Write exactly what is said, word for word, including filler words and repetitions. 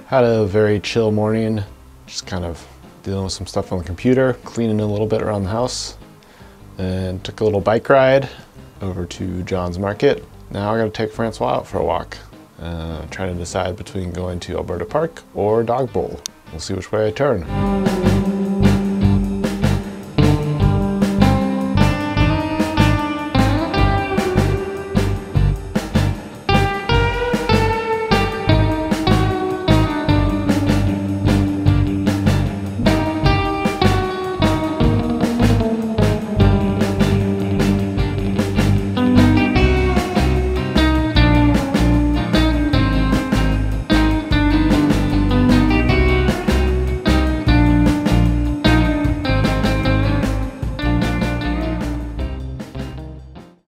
Had a very chill morning, just kind of dealing with some stuff on the computer, cleaning a little bit around the house, and took a little bike ride over to John's Market. Now I gotta take Francois out for a walk, uh, trying to decide between going to Alberta Park or Dog Bowl. We'll see which way I turn.